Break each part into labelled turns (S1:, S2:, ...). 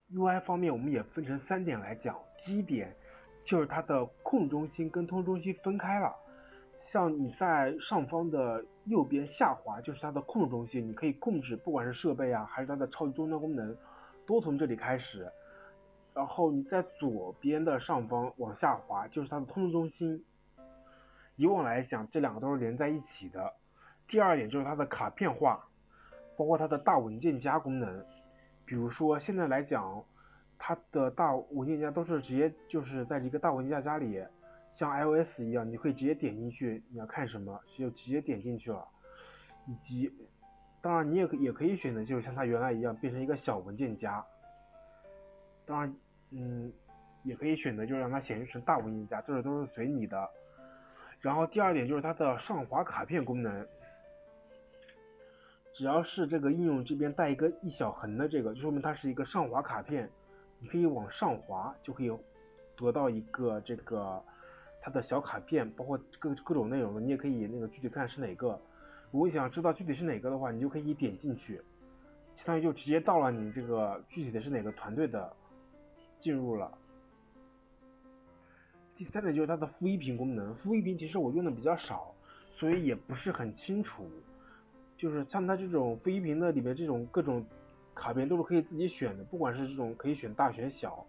S1: UI 方面，我们也分成3点来讲。第一点就是它的控制中心跟通知中心分开了。像你在上方的右边下滑就是它的控制中心，你可以控制不管是设备啊还是它的超级终端功能，都从这里开始。然后你在左边的上方往下滑就是它的通知中心。以往来讲，这两个都是连在一起的。第二点就是它的卡片化，包括它的大文件夹功能。比如说现在来讲，它的大文件夹都是直接就是在一个大文件夹里，像 iOS 一样，你可以直接点进去，你要看什么就直接点进去了。以及，当然你也可以选择就是像它原来一样变成一个小文件夹。当然，也可以选择就是让它显示成大文件夹，这都是随你的。然后第二点就是它的上滑卡片功能，只要是这个应用这边带一个一小横的这个，就说明它是一个上滑卡片，你可以往上滑就可以得到一个这个它的小卡片，包括各种内容的，你也可以那个具体看是哪个。如果你想知道具体是哪个的话，你就可以点进去，相当于就直接到了你这个具体的是哪个团队的进入了。第三点就是它的负一屏功能，负一屏其实我用的比较少，所以也不是很清楚。就是像它这种负一屏的里面这种各种卡片都是可以自己选的，不管是这种可以选大选小，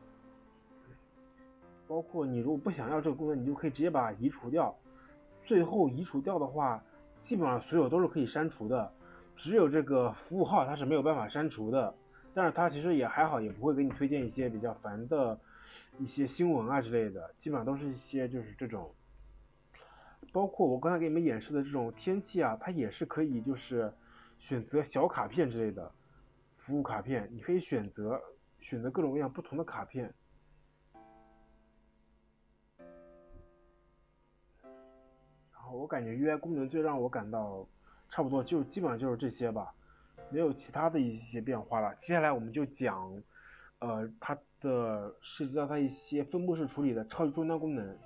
S1: 包括你如果不想要这个功能，你就可以直接把它移除掉。最后移除掉的话，基本上所有都是可以删除的，只有这个服务号它是没有办法删除的。但是它其实也还好，也不会给你推荐一些比较烦的一些新闻啊之类的，基本上都是一些就是这种，包括我刚才给你们演示的这种天气啊，它也是可以就是选择小卡片之类的服务卡片，你可以选择各种各样不同的卡片。然后我感觉 UI 功能最让我感到差不多就基本上就是这些吧，没有其他的一些变化了。接下来我们就讲，它的涉及到它一些分布式处理的超级终端功能。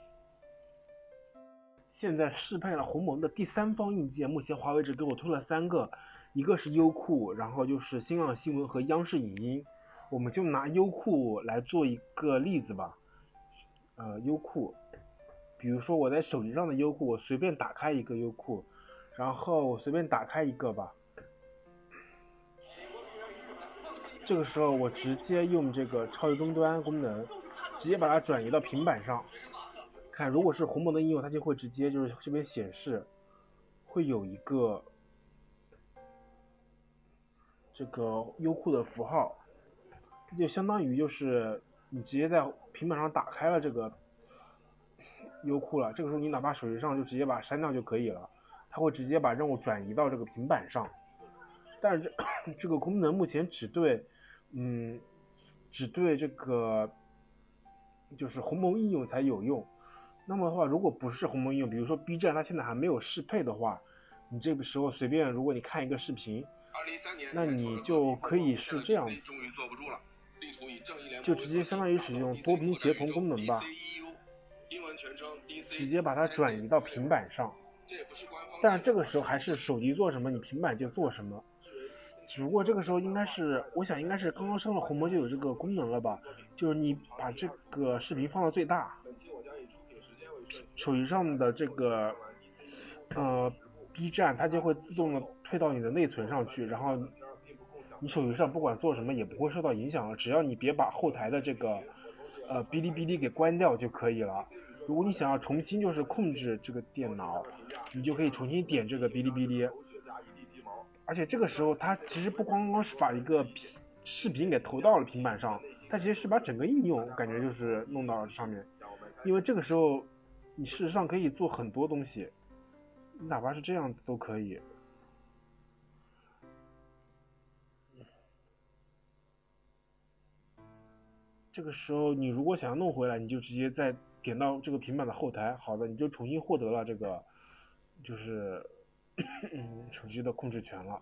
S1: 现在适配了鸿蒙的第三方硬件，目前华为只给我推了3个，一个是优酷，然后就是新浪新闻和央视影音。我们就拿优酷来做一个例子吧。优酷，比如说我在手机上的优酷，我随便打开一个优酷，然后我随便打开一个吧。这个时候我直接用这个超级终端功能，直接把它转移到平板上。看，如果是鸿蒙的应用，它就会直接就是这边显示，会有一个这个优酷的符号，就相当于就是你直接在平板上打开了这个优酷了。这个时候你哪怕手机上就直接把它删掉就可以了，它会直接把任务转移到这个平板上。但是这个功能目前只对这个就是鸿蒙应用才有用。那么的话，如果不是鸿蒙应用，比如说 B 站，它现在还没有适配的话，你这个时候随便，如果你看一个视频，那你就可以是这样，就直接相当于使用多屏协同功能吧，直接把它转移到平板上。但是这个时候还是手机做什么，你平板就做什么。只不过这个时候应该是，我想应该是刚刚上了鸿蒙就有这个功能了吧，就是你把这个视频放到最大，手机上的这个B 站它就会自动的推到你的内存上去，然后你手机上不管做什么也不会受到影响了，只要你别把后台的这个哔哩哔哩给关掉就可以了。如果你想要重新就是控制这个电脑，你就可以重新点这个哔哩哔哩。而且这个时候它其实不光光是把一个视频给投到了平板上，它其实是把整个应用感觉就是弄到了上面。因为这个时候你事实上可以做很多东西，哪怕是这样子都可以。这个时候你如果想要弄回来，你就直接再点到这个平板的后台，好的，你就重新获得了这个就是手机的控制权了。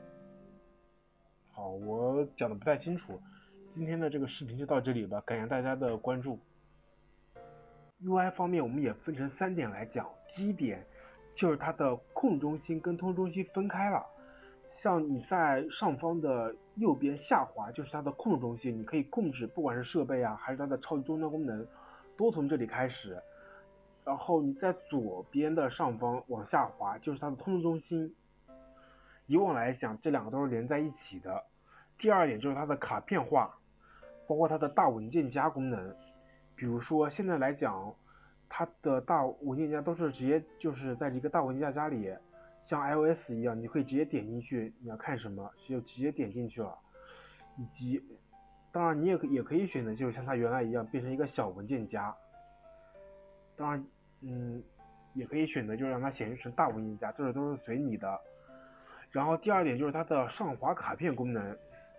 S1: 好，我讲的不太清楚，今天的这个视频就到这里吧，感谢大家的关注。UI 方面我们也分成3点来讲。第一点就是它的控制中心跟通知中心分开了。 像你在上方的右边下滑，就是它的控制中心，你可以控制不管是设备啊，还是它的超级终端功能，都从这里开始。然后你在左边的上方往下滑，就是它的通讯中心。以往来讲，这两个都是连在一起的。第二点就是它的卡片化，包括它的大文件夹功能。比如说现在来讲，它的大文件夹都是直接就是在一个大文件夹里，像 iOS 一样，你可以直接点进去，你要看什么就直接点进去了。以及，当然你也可以选择就是像它原来一样变成一个小文件夹。当然，也可以选择就是让它显示成大文件夹，这都是随你的。然后第二点就是它的上滑卡片功能，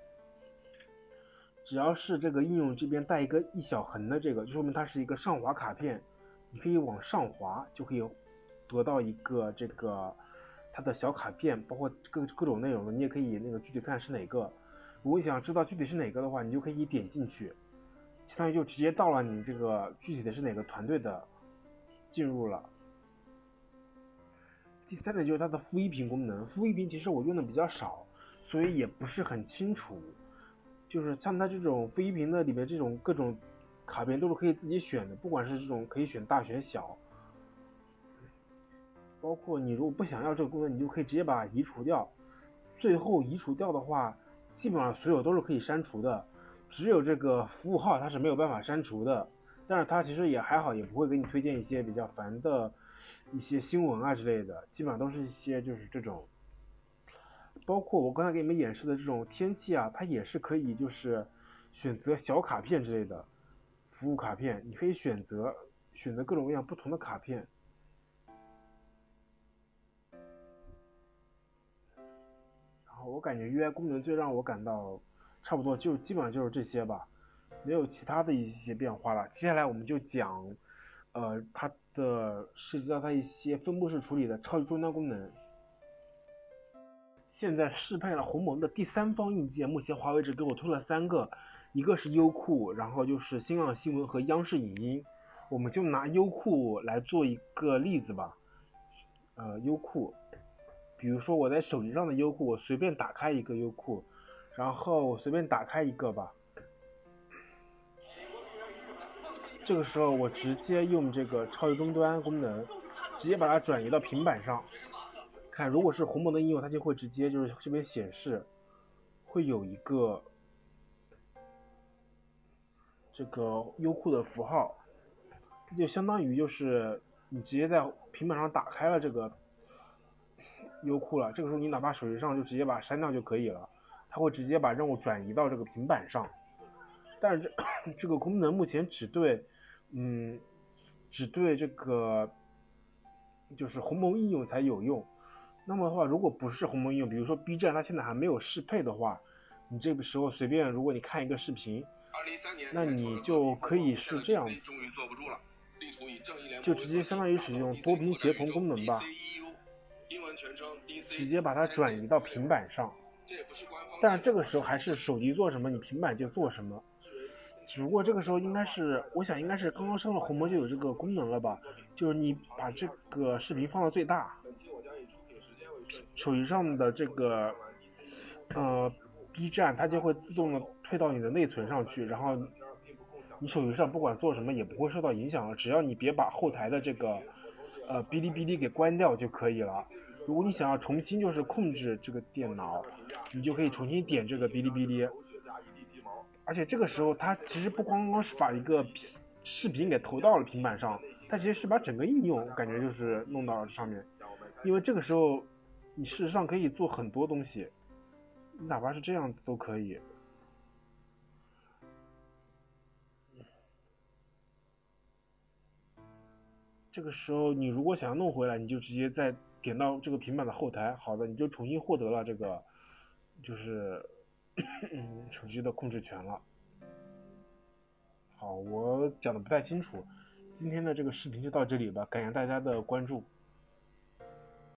S1: 只要是这个应用这边带一小横的这个，就说明它是一个上滑卡片，你可以往上滑就可以得到一个这个它的小卡片，包括各种内容的，你也可以那个具体看是哪个。如果你想知道具体是哪个的话，你就可以点进去，相当于就直接到了你这个具体的是哪个团队的进入了。第三点就是它的负一屏功能，负一屏其实我用的比较少，所以也不是很清楚。就是像它这种负一屏的里面这种各种卡片都是可以自己选的，不管是这种可以选大选小，包括你如果不想要这个功能，你就可以直接把它移除掉。最后移除掉的话，基本上所有都是可以删除的，只有这个服务号它是没有办法删除的。但是它其实也还好，也不会给你推荐一些比较烦的一些新闻啊之类的，基本上都是一些就是这种，包括我刚才给你们演示的这种天气啊，它也是可以就是选择小卡片之类的服务卡片，你可以选择各种各样不同的卡片。然后我感觉 UI 功能最让我感到差不多就基本上就是这些吧，没有其他的一些变化了。接下来我们就讲，它的涉及到它一些分布式处理的超级终端功能。现在适配了鸿蒙的第三方硬件，目前华为只给我推了3个，一个是优酷，然后就是新浪新闻和央视影音。我们就拿优酷来做一个例子吧。优酷，比如说我在手机上的优酷，我随便打开一个优酷，然后我随便打开一个吧。这个时候我直接用这个超级终端功能，直接把它转移到平板上。看，如果是鸿蒙的应用，它就会直接就是这边显示，会有一个这个优酷的符号，就相当于就是你直接在平板上打开了这个优酷了。这个时候你哪怕手机上就直接把它删掉就可以了，它会直接把任务转移到这个平板上。但是这个功能目前只对这个就是鸿蒙应用才有用。那么的话，如果不是鸿蒙应用，比如说 B 站，它现在还没有适配的话，你这个时候随便，如果你看一个视频，那你就可以是这样，就直接相当于使用多屏协同功能吧，直接把它转移到平板上。但是这个时候还是手机做什么，你平板就做什么。只不过这个时候应该是，我想应该是刚刚上了鸿蒙就有这个功能了吧，就是你把这个视频放到最大，手机上的这个B 站它就会自动的退到你的内存上去，然后你手机上不管做什么也不会受到影响了，只要你别把后台的这个哔哩哔哩给关掉就可以了。如果你想要重新就是控制这个电脑，你就可以重新点这个哔哩哔哩。而且这个时候它其实不光光是把一个视频给投到了平板上，它其实是把整个应用感觉就是弄到了上面。因为这个时候你事实上可以做很多东西，哪怕是这样子都可以。这个时候你如果想要弄回来，你就直接再点到这个平板的后台，好的，你就重新获得了这个就是手机的控制权了。好，我讲的不太清楚，今天的这个视频就到这里吧，感谢大家的关注。